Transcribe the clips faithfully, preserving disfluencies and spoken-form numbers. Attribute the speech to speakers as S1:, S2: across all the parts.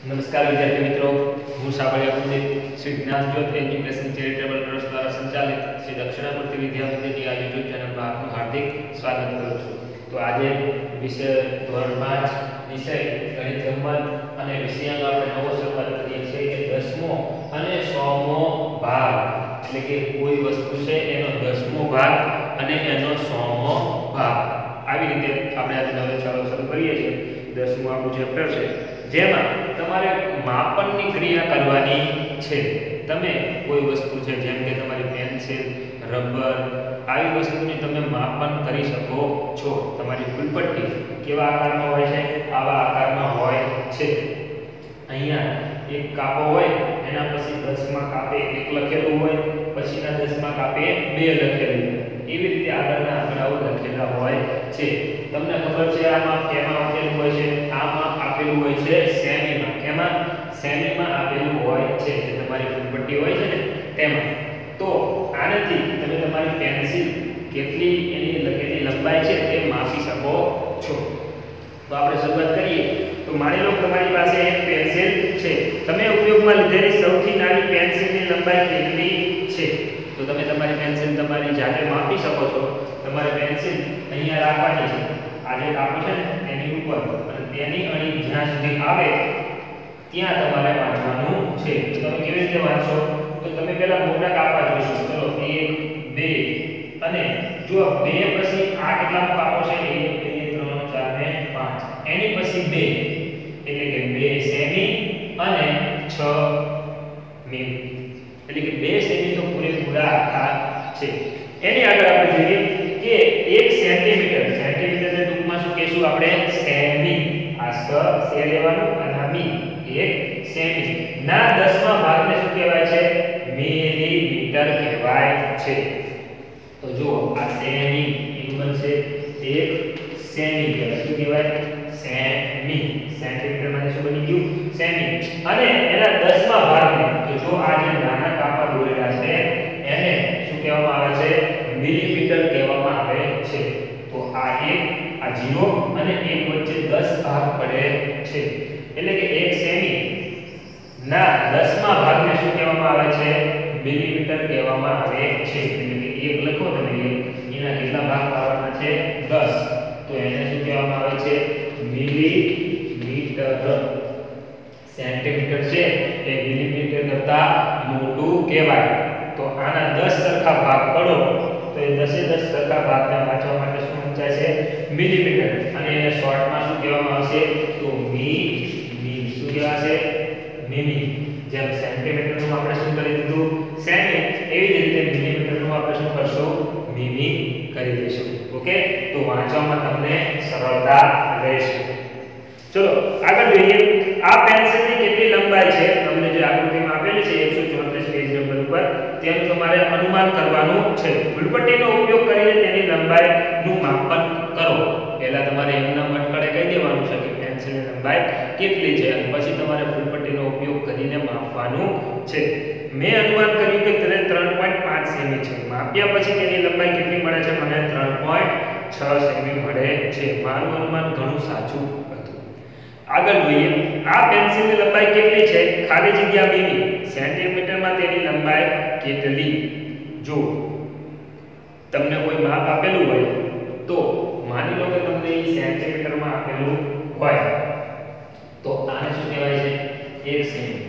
S1: નમસ્કાર વિદ્યાર્થી મિત્રો, હું Sabaliya Pandit Shri Gyanjyot education charitable trust દ્વારા સંચાલિત શ્રી દક્ષિણામૂર્તિ વિદ્યામંદિરની આ યુટ્યુબ ચેનલમાં આપનું હાર્દિક સ્વાગત કરું છું. તો આજે વિષય ધોરણ પાંચ વિષય ગણિત ગમત અને વિષયનો આપણે નવો શરૂઆત કરીએ છીએ કે દસમો અને સોમો ભાગ, એટલે કે કોઈ વસ્તુ છે એનો દસમો ભાગ અને એનો સોમો ભાગ, આવી રીતે આપણે આજે નવો ચાલો શરૂ કરીએ છીએ. દસમું આપણું ચેપ્ટર છે જેમાં તમારે માપનની ક્રિયા કરવાની છે. તમે કોઈ વસ્તુ છે જેમ કે તમારી પેન્સિલ, રબર, આવી વસ્તુની તમે માપન કરી શકો છો. તમારી ફૂલપટ્ટી કેવા આકારમાં હોય છે? આવા આકારમાં હોય છે. અહીંયા એક કાપો હોય, એના પછી દસમાં કાપે એક લખેલું હોય, પછીના દસમાં કાપે બે લખેલું હોય. એવી રીતે આગળના આંકડાઓ લખેલા હોય છે. તમને ખબર છે આમાં કેમાં આપેલું હોય છે? આમાં આપેલું હોય છે સેમીમાં. કેમાં? સેમીમાં આપેલું હોય છે, જે તમારી ફૂલપટ્ટી હોય છે ને તેમાં. તો આનાથી તમે તમારી પેન્સિલ કેટલી એની લખેલી લંબાઈ છે તે માપી શકો છો. તો આપણે શરૂઆત કરીએ. તો માની લો તમારી પાસે એક પેન્સિલ છે. તમે ઉપયોગમાં લીધેલી સૌથી નાની પેન્સિલની લંબાઈ કેટલી છે? તો તમે તમારી પેન્સિલ તમારી જાતે માપી શકો છો. તમારે પેન્સિલ અહીંયા રાખવાની છે. આ જે કાપો છે ને એની ઉપર, અને તેની અણી જ્યાં સુધી આવે ત્યાં તમારે વાંચવાનું છે. તો તમે કેવી રીતે વાંચો? તો તમે પહેલા મોટા કાપા જોશો. ચલો એક, બે, અને જો બે પછી આ કેટલા કાપો છે? એક, બે, ત્રણ, ચાર ને પાંચ. એની પછી બે, એટલે કે બે સેમી અને છ મીમી. એટલે કે બે સેમી તો પૂરેપૂરા આખા છે. એની આગળ આપણે જોઈએ કે એક સેન્ટીમીટર, સેન્ટીમીટરને ટૂંકમાં શું કહેશું આપણે? સેમી. આ સ સે લેવાનું અને આ મી, એક સેમી ના દસમા ભાગને શું કહેવાય છે? મિલીમીટર કહેવાય છે. તો જુઓ આ સેમી એનું બનશે એક સેમી કહેવાય. શું કહેવાય? સેમી. સેન્ટીમીટર માં શું બની ગયું? સેમી. અને એના દસમા ભાગને, તો જો આ જે નાના કાપા દોરેલા છે એને શું કહેવામાં આવે છે? મિલીમીટર કહેવામાં આવે છે. તો આ એક, આ ઝીરો અને એક વચ્ચે દસ ભાગ પડે છે. એટલે કે એક સેમી ના દસમા ભાગને શું કહેવામાં આવે છે? મિલીમીટર કહેવામાં આવે છે. એટલે કે એક લખો તમે, એના કેટલા ભાગ પાડવાના છે? દસ. તો એને શું કહેવામાં આવે છે? મિલીમીટર. સેન્ટીમીટર છે એ મિલીમીટર કરતા મોટું કહેવાય. તો આના દસ સરખા ભાગ પડો તો એ દસે દસ સરખા ભાગને વાંચવા માટે શું વંચાય છે? મિલીમીટર. અને એને શોર્ટમાં શું કહેવામાં આવશે? તો મી મી. શું કહેવાશે? મીમી. જેમ સેન્ટીમીટરનું આપણે શું કરી દીધું? સેમી, એવી જ રીતે મિલીમીટરનું આપણે શું કરશું? મીમી કરી દઈશું. ઓકે, તો વાંચવામાં તમને સરળતા રહેશે. ચલો આગળ જોઈએ. આ પેન્સિલની કેટલી લંબાઈ છે? તમને જે આકૃતિમાં આપેલી છે એકસો ચોત્રીસ પેજ નંબર ઉપર, તેનું તમારે અનુમાન કરવાનું છે. ફૂલપટ્ટીનો ઉપયોગ કરીને તેની લંબાઈનું માપન કરો. પહેલા તમારે એમના મટકડે કહી દેવાનું છે કે પેન્સિલની લંબાઈ કેટલી છે, અને પછી તમારે ફૂલપટ્ટીનો ઉપયોગ કરીને માપવાનું છે. મેં અનુમાન કર્યું કે તેને ત્રણ પોઈન્ટ પાંચ સેમી છે. માપ્યા પછી તેની લંબાઈ કેટલી મળે છે? મને ત્રણ પોઈન્ટ છ સેમી મળે છે. મારું અનુમાન ઘણું સાચું હતું. આગળ જોઈએ. આ પેન્સિલની લંબાઈ કેટલી છે? ખાલી જગ્યા મીમી. સેન્ટીમીટરમાં તેની લંબાઈ કેટલી? જો તમને કોઈ માપ આપેલું હોય તો માની લો કે તમને એ સેન્ટીમીટરમાં આપેલું હોય તો આને શું કહેવાય છે? એક સેમી.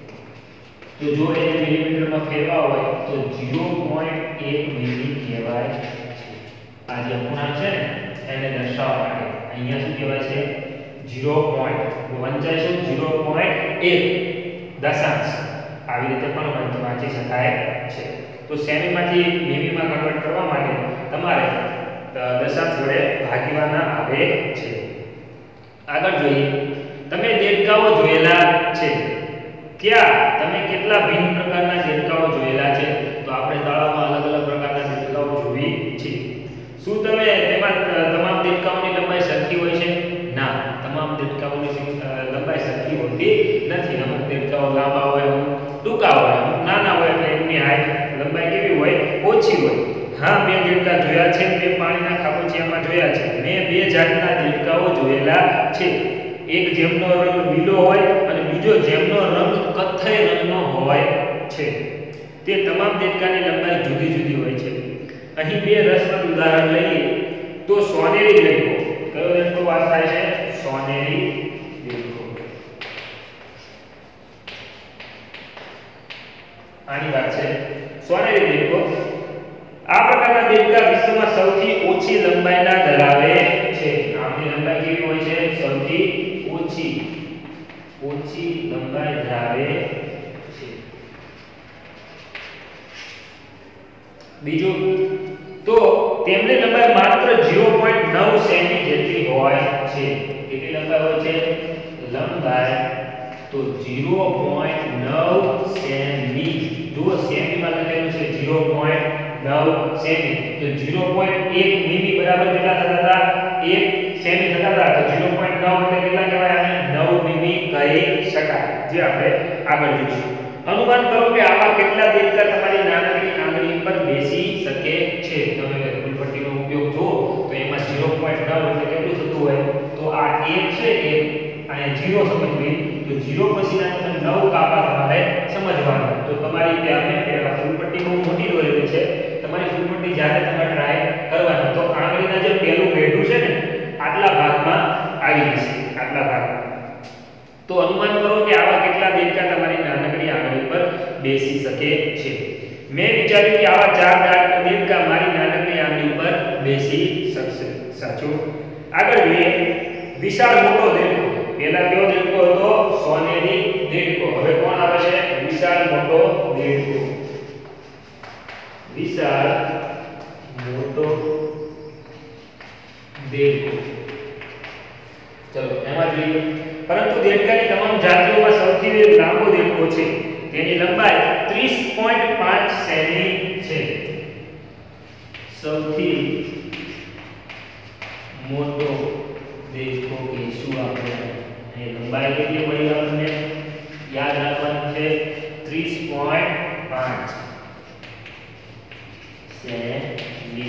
S1: તો જો એને મિલીમીટરમાં ફેરવા હોય તો ઝીરો પોઈન્ટ એક મિલી કહેવાય છે. આ જે અપૂર્ણાંક છે ને એને દર્શાવવા માટે અહીંયા શું કહેવાય છે? Zero point. વંચાય છે ઝીરો પોઈન્ટ એક દશાંશ. આવી રીતે પણ વાંચી શકાય છે. તો સેમીમાંથી મીમીમાં કન્વર્ટ કરવા માટે તમારે દશાંશ વડે ભાગીવાના આવે છે. આગળ જોઈએ. તમે દેડકાઓ જોયેલા છે. ક્યાં? તમે કેટલા ભિન્ન પ્રકારના દેડકાઓ જોયેલા છે? તો આપણે તળાવમાં અલગ અલગ પ્રકારના દેડકાઓ જોઈ છે. શું તમે તેમાં તમામ દેડકાઓની લંબાઈ સરખી હોય છે? ના, તમામ દેડકાઓની લંબાઈ સરખી હોતી નથી. અમુક દેડકાઓ લાંબા હોય, અમુક ટૂંકા હોય, અમુક નાના હોય, એટલે એમની હાઈટ લંબાઈ કેવી હોય? ઓછી હોય. હા, બે દેડકા જોયા છે. બે પાણીના ખાબોચિયામાં જોયા છે. મેં બે જાતના દેડકાઓ જોયેલા છે. એક જેમનો રંગ લીલો હોય અને બીજો જો જેમનો રંગ કથ્થઈ રંગનો હોય છે તે તમામ દેડકાની લંબાઈ જુદી જુદી હોય છે. અહીં બે રસપ્રદ ઉદાહરણ લઈએ તો સોનેરી દેડકો, કયો દેડકો વાત થાય છે? સોનેરી દેડકો. આની વાત છે સોનેરી દેડકો. આ પ્રકારના દેડકા વિશ્વમાં સૌથી ઓછી લંબાઈના ધરાવે છે. આમની લંબાઈ કેવી હોય છે? સૌથી ઓછી ઓછી લંબાઈ ધરાવે છે. બીજું તો તેમની લંબાઈ માત્ર ઝીરો પોઈન્ટ નવ સેમી જેટલી હોય છે. કેટલી લંબાઈ હોય છે? લંબાઈ તો ઝીરો પોઈન્ટ નવ સેમી. જો સેમી માં લખેલું છે ઝીરો પોઈન્ટ નવ સેમી, તો ઝીરો પોઈન્ટ એક મીમી બરાબર કેટલા થતા હતા? એક સેમી થતા હતા. તો ઝીરો પોઈન્ટ નવ એટલે કેટલા કહેવાય? આને નવ મીમી કહી શકાય, જે આપણે આગળ જોઈશું. અનુમાન કરો કે આવા કેટલા દેડકા તમારી નાનકડી આંગળી પર બેસી શકે છે. તમે ફૂલપટ્ટીનો ઉપયોગ જો તો એમાં ઝીરો પોઈન્ટ નવ એટલે કેટલું થતું હોય? તો આ એક છે, એક અને ઝીરો સમજવી. તો ઝીરો પછીના તમે નવ કાપા તમારે સમજવાના. તો તમારી ત્યાં ફૂલપટ્ટી બહુ મોટી દોરેલી છે. તમારી ફૂલપટ્ટી જ્યારે તમે ટ્રાય કરવાની તો આંગળીના જે પહેલું બેઠું છે ને આટલા ભાગમાં આવી જશે, આટલા ભાગમાં. તો અનુમાન કરો કે આવા કેટલા દેડકા તમારી નાનકડી આંગળી પર બેસી શકે છે. મેં વિચાર્યું કે આવા ચાર દેડકા મારી નાનકડી આંગળી પર બેસી શકશે. સાચું. આગળ જોઈએ વિશાળ મોટો દેડકો. પહેલા કયો દેડકો હતો? સોનેરી દેડકો. હવે કોણ આવે છે? વિશાળ મોટો દેડકો. વિશાળ મોટો દેડકો. ચલો એમાં જોઈએ. પરંતુ દેડકાની તમામ જાતિઓમાં સૌથી લાંબો દેડકો છે. તેની લંબાઈ ત્રીસ પોઈન્ટ પાંચ સેમી છે. સૌથી મોટો દેડકો કહીશું આપણે. એ લંબાઈ કેટલી મળી આપણને? યાદ રાખવાનું છે ત્રીસ પોઈન્ટ પાંચ સેમી.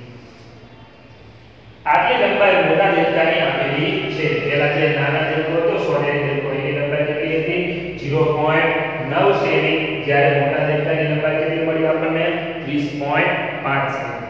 S1: આટલી લંબાઈ મોટા દેડકાની આપેલી છે. પહેલા જે નાના દેડકો હતો સોનેરી દેડકો, એની લંબાઈ કેટલી હતી? ઝીરો પોઈન્ટ નવ સેમી. જ્યારે મોટા દેડકાની લંબાઈ કેટલી મળી આપણને? ત્રીસ પોઈન્ટ પાંચ સેમી.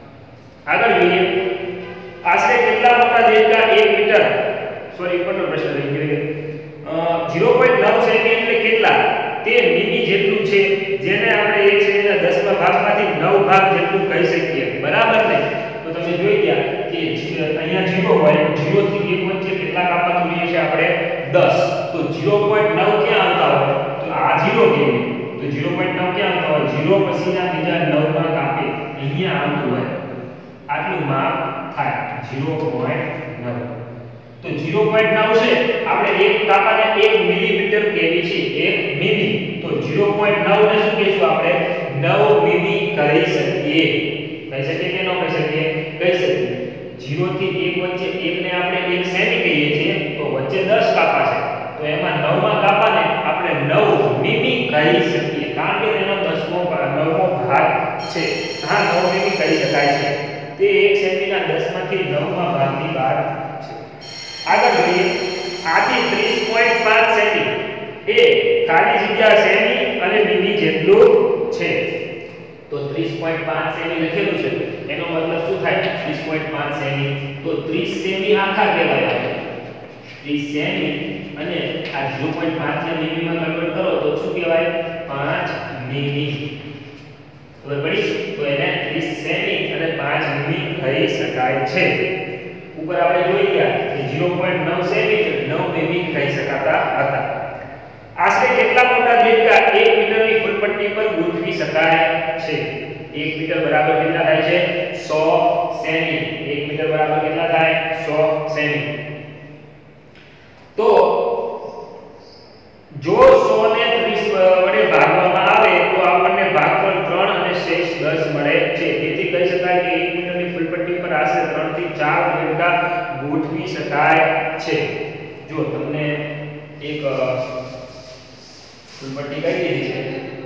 S1: આગળ જોઈએ આશરે કેટલા મોટા દેડકા એક મીટર સોરી ઉપરનો પ્રશ્ન રહી ગયો. ઝીરો પોઈન્ટ નવ સેમી એટલે કેટલા? તે મીમી જેટલું છે, જેને આપણે એક સેમીના દસમા ભાગમાંથી નવ ભાગ જેટલું કહી શકીએ. બરાબર ને? તો તમે જોઈ ગયા કે અહીંયા ઝીરો હોય, ઝીરો થી એક વચ્ચે કેટલા કાપા જોઈએ છે આપણે? દસ. તો ઝીરો પોઈન્ટ નવ ક્યાં આવતા હોય? તો આ ઝીરો કેવી? તો ઝીરો પોઈન્ટ નવ ક્યાં આવતા હોય? ઝીરો પછીના બીજા નવ માં કાપે અહીંયા આવતું હોય. આટલું માપ થાય ઝીરો પોઈન્ટ નવ. તો ઝીરો પોઈન્ટ નવ છે, આપણે એક કાપાને એક મિલીમીટર કહેવી છે. એક મીમી. તો ઝીરો પોઈન્ટ નવ ને શું કહીશું આપણે? નવ મીમી કહી શકીએ. કહી શકીએ કે ન કહી શકીએ? કહી શકીએ. ઝીરો થી એક વચ્ચે એક ને આપણે એક સેમી કહીએ છીએ, તો વચ્ચે દસ કાપા છે. તો એમાં નવ માં કાપાને આપણે નવ મીમી કહી શકીએ, કારણ કે તેનો દસમો નવમો ભાગ છે. હા, નવ મીમી કહી શકાય છે. તે એક સેમીના દસ માંથી નવ માં ભાગની વાત છે. આગળ જોઈએ આથી ત્રીસ પોઈન્ટ પાંચ સેમી એ ખાલી જગ્યા સેમી અને મીમી જેટલું છે. તો ત્રીસ પોઈન્ટ પાંચ સેમી લખેલું છે, એનો મતલબ શું થાય? ત્રીસ પોઈન્ટ પાંચ સેમી. તો ત્રીસ સેમી આખા કહેવાય. ત્રીસ સેમી અને આ ઝીરો પોઈન્ટ પાંચ ને મીમી માં કન્વર્ટ કરો તો શું કહેવાય? પાંચ મીમી. ખબર પડી? તો એને ત્રીસ સેમી અને પાંચ મીમી કહી શકાય છે. ઉપર આપણે જોઈ ગયા કે ઝીરો પોઈન્ટ નવ સેમી નવ મીમી કહી શકાતા હતા. આશરે કેટલા મોટા દેડકા એક મીટરની ફૂલપટ્ટી પર ગોઠવી શકાય છે? એક મીટર બરાબર કેટલા થાય છે? સો સેમી. એક મીટર બરાબર કેટલા થાય? સો સેમી. તો જો સો ને ત્રીસ વડે ભાગવામાં આવે તો આપણને ભાગફળ ત્રણ અને શેષ દસ મળે છે. તેથી કહી શકાય કે એક મીટરની ફૂલપટ્ટી પર આશરે ત્રણ થી ચાર દેડકા ગોઠવી શકાય છે. જો તમને એક ફૂલપટ્ટી કહી દીધી છે,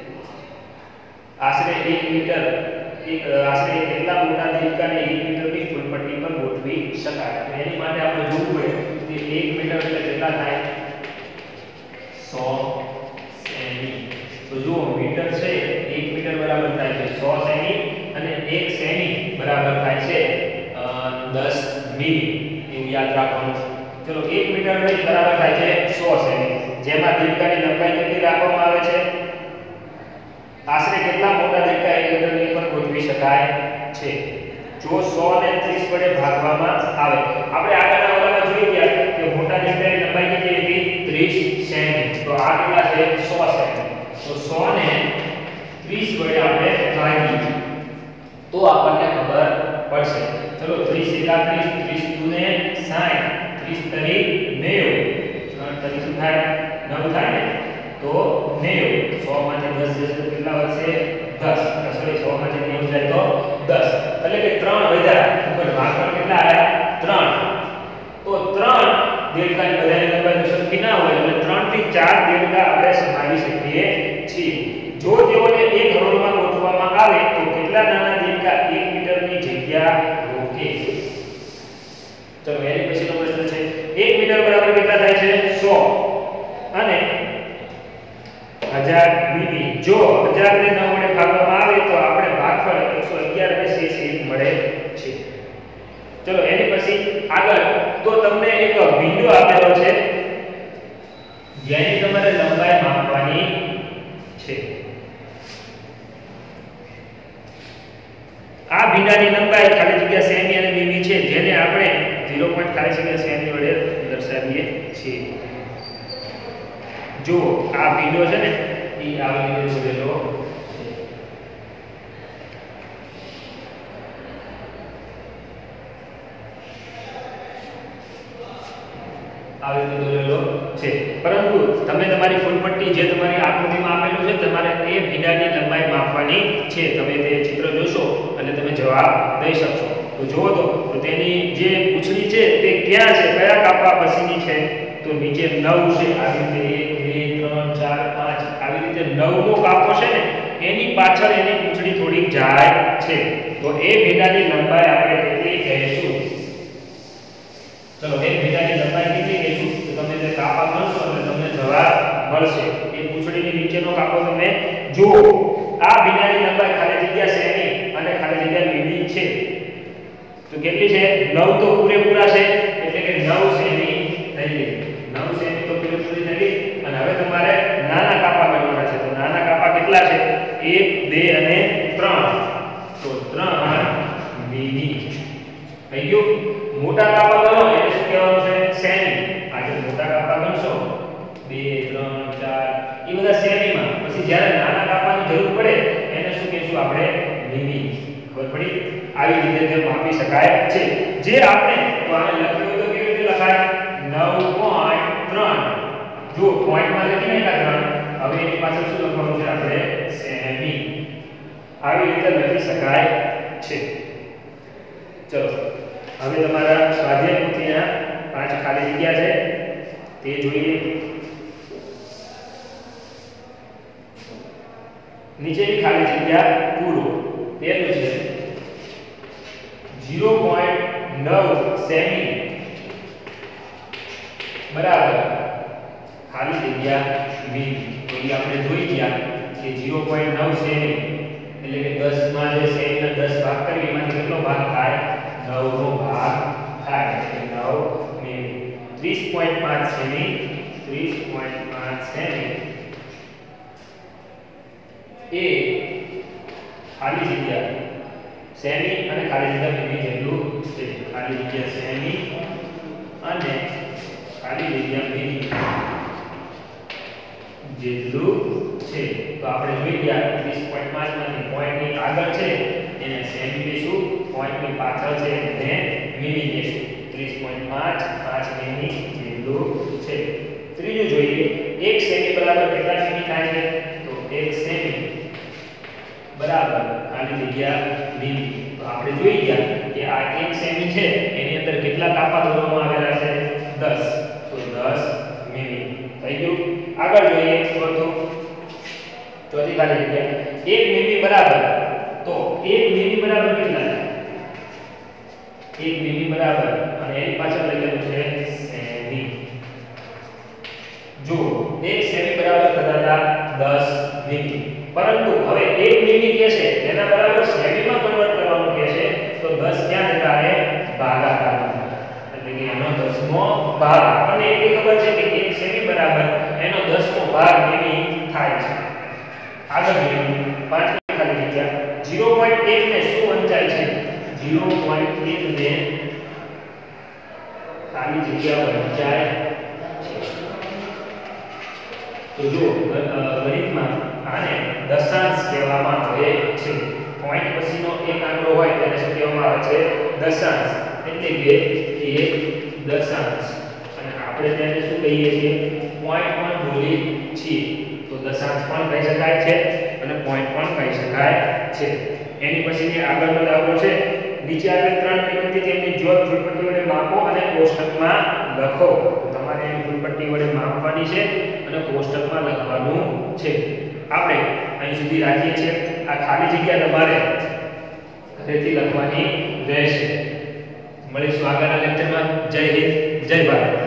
S1: આશરે એક મીટર એક આશરે કેટલા મોટા દેડકાને એક મીટરની ફૂલપટ્ટી પર ગોઠવી શકાય. એની માટે આપણે જોવું પડે કે એક મીટર એટલે કેટલા થાય? સો સેમી. તો જુઓ મીટર છે એક મીટર બરાબર થાય છે સો સેમી અને એક સેમી બરાબર થાય છે દસ મિલી. એવું યાદ રાખવાનું. ચલો એક મીટર બરાબર થાય છે સો સેમી. જેમાં દીર્ઘાની લંબાઈ કેટલી રાખવામાં આવે છે? આશરે કેટલા મોટા દીર્ઘા એક મીટરની પર ગોઠવી શકાય છે? જો સો ને ત્રીસ વડે ભાગવામાં આવે. આપણે આગળના ઓલામાં જોઈ ગયા કે મોટા દીર્ઘાની લંબાઈ કેટલી હતી? ત્રીસ સેમી. તો આ કેટલા છે? સો સેમી. તો સો ને ત્રીસ વડે આપણે ભાગીએ તો આપણને ખબર પડશે. ચલો ત્રીસ એકા ત્રીસ, ત્રીસ દુ ને સાઠ, ત્રીસ તરી નેવું, તરી શું થાય? નવ થાય ને? તો નેવું. સો માંથી દસ જશે તો કેટલા વધશે? દસ. સોરી સો માંથી નેવું જાય તો દસ. એટલે કે ત્રણ વધ્યા. ઉપર ભાગફળ કેટલા આવ્યા? ત્રણ. તો ત્રણ દીર્ઘાની બધાની લંબાઈ સરખી ના હોય એટલે ત્રણ થી ચાર દીર્ઘા આપણે સમાવી શકીએ છીએ. જો તેઓને એક હરોળમાં ગોઠવવામાં આવે તો કેટલા નાના દીર્ઘા એક મીટરની જગ્યા રોકે? ચલો એની પછીનો પ્રશ્ન છે એક મીટર બરાબર કેટલા થાય છે? સો અને હજાર મીમી. જો હજાર ને નવ વડે ભાગવામાં આવે તો આપણે ભાગફળ એકસો અગિયાર અને શેષ એક મળે છે. ચલો એની પછી આગળ તો તમને એક વિડિયો આપેલો છે જેની તમારે લંબાઈ માપવાની છે. આ ભીંડાની લંબાઈ ખાલી જગ્યા સેમી અને મીમી છે જેને આપણે ઝીરો પોઈન્ટ ખાલી જગ્યા સેમી વડે દર્શાવીએ છીએ. જો આ ભીંડો છે ને એ આવી રીતે દોરેલો છે. આવી રીતે દોરેલો છે. પરંતુ તમે તમારી ફૂલપટ્ટી જે તમારી આકૃતિમાં આપેલું છે તમારે એ ભીંડાની લંબાઈ માપવાની છે. તમે તે ચિત્ર જોશો અને તમે જવાબ દઈ શકશો. તો જુઓ તો તેની જે પૂંછડી છે તે ક્યાં છે? કયા કાપા પછીની છે? તો નીચે નવ છે. આવી રીતે એક બે ત્રણ ચાર પાંચ આવી રીતે નવ નો કાપો છે ને એની પાછળ એની પૂંછડી થોડીક જાય છે. તો એ ભીંડાની લંબાઈ આપણે કેટલી કહીશું? ચલો એ ભીંડાની લંબાઈ કેટલી કહીશું? તો તમે જે કાપા ગણશો એટલે તમને જવાબ મળશે. એ પૂંછડીની નીચેનો કાપો તમે જુઓ. આ ભીંડાની લંબાઈ ખાલી જગ્યા સેમી અને ખાલી જગ્યા મીમી છે. તો કેટલી છે? નવ તો પૂરેપૂરા છે એટલે કે નવ સેમી થઈ ગઈ. નવ સેમી તો પૂરેપૂરી થઈ ગઈ. અને હવે તમારે નાના કાપા ગણવાના છે. તો નાના કાપા કેટલા છે? એક બે અને ત્રણ. તો ત્રણ મીમી થઈ ગયું. મોટા કાપા ગણો એટલે શું કહેવાનું છે? સેમી. આજે મોટા કાપા ગણશો બે ત્રણ ચાર એ બધા સેમીમાં. પછી જ્યારે નાના કાપાની જરૂર પડે એને શું કહીશું આપણે? મીમી. ખબર પડી? આવી રીતે તે માપી શકાય છે. જે આપણે તો આને લખ્યું હોય તો કેવી રીતે લખાય? નવ પોઈન્ટ ત્રણ. જો પોઈન્ટમાં લખી નાખ્યા ત્રણ. હવે એની પાછળ શું લખવાનું છે આપણે? સેમી. આવી રીતે લખી શકાય છે. ચલો હવે તમારા સ્વાધ્યાય પોથીના પાંચ ખાલી જગ્યા છે તે જોઈએ. નીચેની ખાલી જગ્યા પૂરો. પહેલું છે ઝીરો પોઈન્ટ નવ સેમી બરાબર ખાલી જગ્યા મીમી. તો એ આપણે જોઈ ગયા કે ઝીરો પોઈન્ટ નવ સેમી એટલે કે દસ માં જે સેમીના દસ ભાગ કરીએ એમાંથી કેટલો ભાગ થાય? નવ નો ભાગ થાય એટલે નવ મીમી. ત્રીસ પોઈન્ટ પાંચ સેમી ત્રીસ પોઈન્ટ પાંચ સેમી એ ખાલી જગ્યા સેમી અને ખાલી જગ્યા મીમી જેટલું છે. ખાલી જગ્યા સેમી અને ખાલી જગ્યા મીમી જેટલું છે. તો આપણે જોઈ ગયા ત્રીસ પોઈન્ટ પાંચ માંથી પોઈન્ટ ની આગળ છે એને સેમી કહીશું, પોઈન્ટ ની પાછળ છે એને મીમી કહીશું. ત્રીસ પોઈન્ટ પાંચ પાંચ મીમી જેટલું છે. ત્રીજું જોઈએ એક સેમી બરાબર કેટલા મીમી થાય છે? તો એક સેમી બરાબર ખાલી જગ્યા મીમી. તો આપણે જોઈ ગયા કે આ એક સેમી છે એની અંદર કેટલા કાપા દોરવામાં આવેલા છે? દસ. તો દસ મીમી થઈ ગયું. આગળ જોઈએ ચોથું ચોથી ખાલી જગ્યા એક મીમી બરાબર. તો એક મીમી બરાબર કેટલા છે? એક મીમી બરાબર અને એની પાછળ લખેલું છે સેમી. જો એક સેમી પરંતુ હવે એક મિલી કે છે એના બરાબર સેમીમાં કન્વર્ટ કરવાનું કે છે તો દસ ક્યાં જતા રહે ભાગાકારમાં એટલે કે એનો દસમો ભાગ આપણને એટલી ખબર છે કે એક સેમી બરાબર એનો દસમો ભાગ મિલી થાય છે આગળ જોઈએ પાંચમી ખાલી જગ્યા ઝીરો પોઈન્ટ એક ને શું વંચાય છે ઝીરો પોઈન્ટ એક ને ખાલી જગ્યા વંચાય છે તો જો ગણિતમાં આને દશાંશ કહેવામાં આવે છે પોઈન્ટ પછીનો એક આંકડો હોય તેને શું કહેવામાં આવે છે દશાંશ એટલે કે એક દશાંશ અને આપણે તેને શું કહીએ છીએ પોઈન્ટ પણ બોલીએ છીએ તો દશાંશ પણ કહી શકાય છે અને પોઈન્ટ પણ કહી શકાય છે એની પછીની આગળનો દાખલો છે નીચે આપેલ ત્રણ વિકૃતિ તેમની જ્યોત ફૂલપટ્ટી વડે માપો અને કોષ્ટકમાં લખો તો તમારે એની ફૂલપટ્ટી વડે માપવાની છે અને કોષ્ટકમાં લખવાનું છે આપણે અહીં સુધી રાખીએ છીએ આ ખાલી જગ્યા તમારે ઘરેથી લખવાની રહેશે મળીશું આગળના લેક્ચરમાં જય હિન્દ જય ભારત